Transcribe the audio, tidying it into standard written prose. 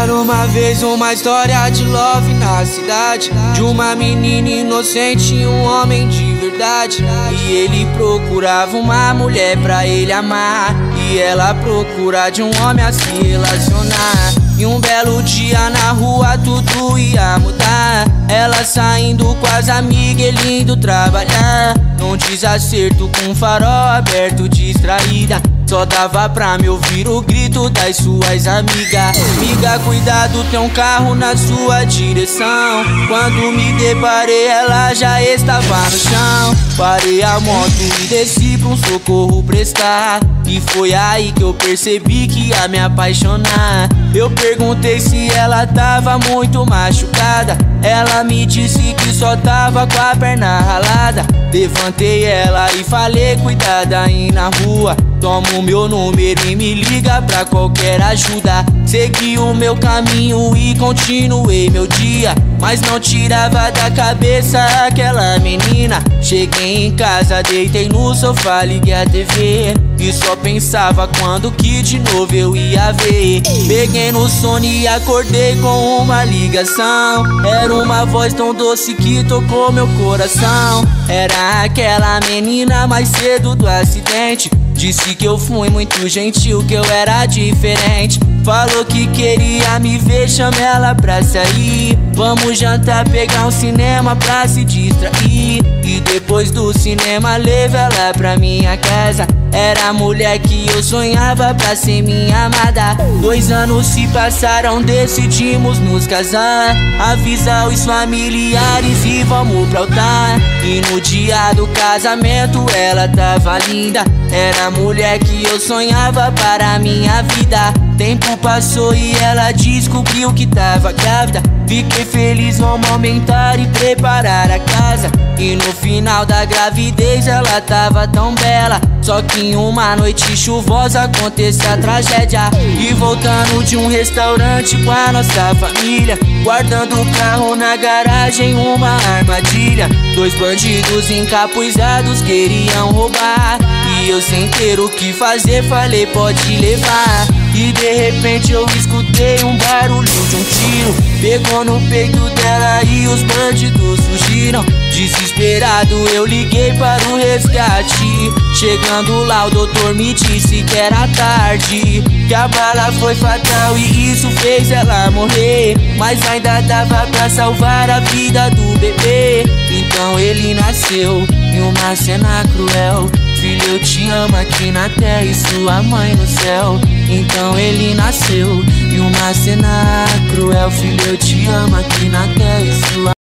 Era uma vez uma história de love na cidade, de uma menina inocente e um homem de verdade. E ele procurava uma mulher pra ele amar, e ela procura de um homem a se relacionar. E um belo dia na rua tudo ia mudar, ela saindo com as amigas, ele indo trabalhar. Num desacerto com o farol aberto, distraída, só dava pra me ouvir o grito das suas amigas. Miga, cuidado, tem um carro na sua direção. Quando me deparei, ela já estava no chão. Parei a moto e desci pra um socorro prestar, e foi aí que eu percebi que ia me apaixonar. Eu perguntei se ela tava muito machucada, ela me disse que só tava com a perna ralada. Levantei ela e falei, cuidado aí na rua, toma o meu número e me liga pra qualquer ajuda. Segui o meu caminho e continuei meu dia, mas não tirava da cabeça aquela menina. Cheguei em casa, deitei no sofá, liguei a TV e só pensava quando que de novo eu ia ver. Peguei no sono e acordei com uma ligação, era uma voz tão doce que tocou meu coração. Era aquela menina mais cedo do acidente, disse que eu fui muito gentil, que eu era diferente. Falou que queria me ver, chamei ela pra sair. Vamos jantar, pegar um cinema pra se distrair. E depois do cinema levei ela pra minha casa, era a mulher que eu sonhava pra ser minha amada. 2 anos se passaram, decidimos nos casar. Avisa os familiares e vamos pro altar. E no dia do casamento ela tava linda, era a mulher que eu sonhava para minha vida. Tempo passou e ela descobriu que tava grávida. Fiquei feliz, vamos aumentar e preparar a casa. E no final da gravidez ela tava tão bela, só que em uma noite chuvosa aconteceu a tragédia. E voltando de um restaurante com a nossa família, guardando o carro na garagem, uma armadilha. 2 bandidos encapuzados queriam roubar, e eu sem ter o que fazer falei, pode levar. E de repente eu escutei um barulho de um tiro, pegou no peito dela e os bandidos fugiram. Desesperado eu liguei para o resgate, chegando lá o doutor me disse que era tarde, que a bala foi fatal e isso fez ela morrer. Mas ainda dava pra salvar a vida do bebê. Então ele nasceu em uma cena cruel, filho, eu te amo aqui na terra e sua mãe no céu. Então ele nasceu em uma cena cruel, filho, eu te amo aqui na terra e sua